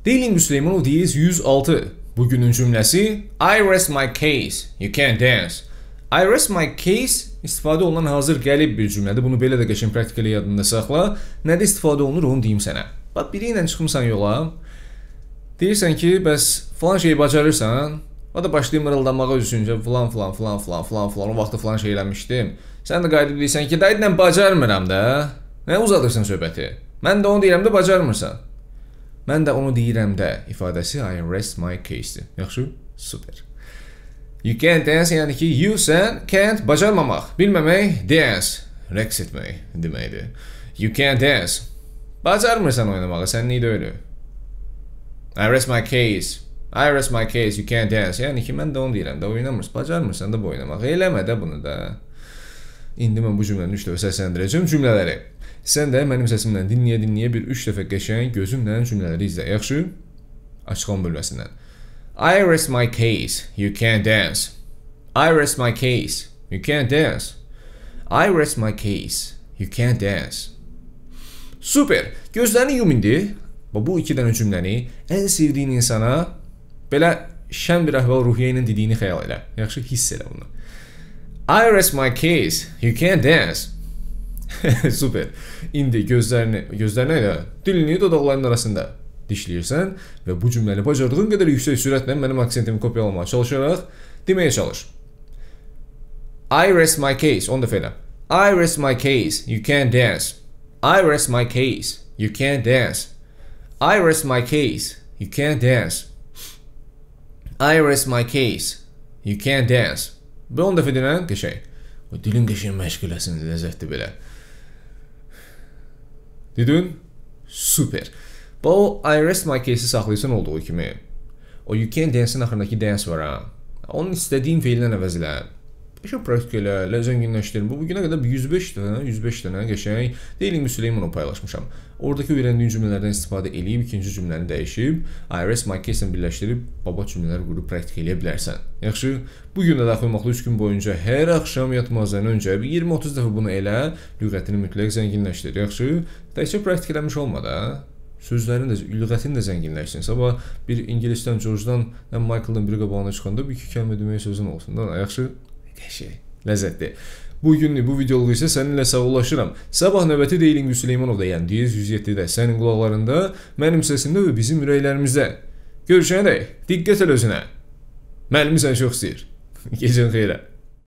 Daily Süleymanov diyez 106. Bugünün cümləsi I rest my case, you can't dance. I rest my case istifadə olunan hazır gəlib bir cümlədir. Bunu belə də qəşəng praktikali yadında saxla. Nədə istifadə olunur onu deyim sənə. Bax, biri ilə çıxmısan yola. Deyirsən ki, bəs falan şeyi bacarırsan. O da başlayıb mırıldanmağa üzüncə falan o vaxtı falan şey eləmişdim. Sən də qayıdıb deyirsən ki, dayıdla bacarmıram da. Nə uzadırsan söhbəti? Mən də onu deyirəm də bacarmırsan. Mən də onu deyirəm də ifadəsi I rest my case-dir. Yaxşı? Super. You can't dance yəni ki, you sən can't bacarmamaq, bilməmək, dance, rəqs etmək deməkdir. You can't dance. Bacarmırsan oynamağı, sən niyə öyle? I rest my case. I rest my case, you can't dance. Yəni ki, mən də onu deyirəm də oynamırsan, bacarmırsan da bu oynamaq. Eləmə də bunu da. İndi mən bu cümləni 3 dəfə səsləndirəcəm cümlələri. Sən də mənim səsimlə dinləyə bir 3 dəfə qəşəng gözümlə cümlələri izlə. Yaxşı? Açıqlama bölməsindən. I rest my case, you can't dance. I rest my case, you can't dance. I rest my case, you can't dance. Super. Gözlərini yum indi. Bu 2 dənə cümləni ən sevdiyin insana belə şən bir əhval-ruhiyyə ilə dediyini xəyal elə. Yaxşı, hiss elə bunu. I rest my case, you can't dance. Super. İndi gözlərini elə dilini dodaqlarının arasında dişləyirsən və bu cümləni bacardığın qədər yüksək sürətlə mənim aksentimi kopyalamaya çalışaraq deməyə çalış. I rest my case. Onu da fələ. I rest my case, you can't dance. I rest my case, you can't dance. I rest my case, you can't dance. I rest my case, you can't dance. Və 10 dəfə denən qəşəng. O dilin qəşəng məşğuləsin, ləzzətli belə. Dedin? Super. Bu I rest my case'i saxlayırsan olduğu kimi. O you can't dance'in axırındakı dance var ha. Onun istədiyin feildən əvəz elə. Qəşəng praktik elə, zənginləşdirin. Bu günə qədər 105 dənə qəşəng Daily Süleymanov paylaşmışam. Oradakı öyrəndiyin cümlələrdən istifadə eləyib ikinci cümləni dəyişib, I rest my case-lə birləşdirib baba cümlələr qurub praktik eləyə bilərsən. Yaxşı? Bu gün də daxil olmaqla 3 gün boyunca hər axşam yatmazdan öncə 20-30 dəfə bunu elə, lüğətini mütləq zənginləşdir. Yaxşı? Təkcə praktik eləmiş olma da. Sözlərin də, lüğətin də zənginləşsin. Sabah bir İngilisdən, George'dan, Michael'dan biri qabağına çıxanda bir iki kəlmə deməyə sözün olsun da. Yaxşı? Qəşəng, ləzzətli. Bugünlük bu videoluğu isə səninlə sağollaşıram. Sabah növbəti Daily Süleymanovda, yəni diyez 107-də sənin qulaqlarında, mənim səsimdə və bizim ürəklərimizdə. Görüşənədək, diqqət el özünə. Müəllimi səni çox istəyir. Gecən xeyrə.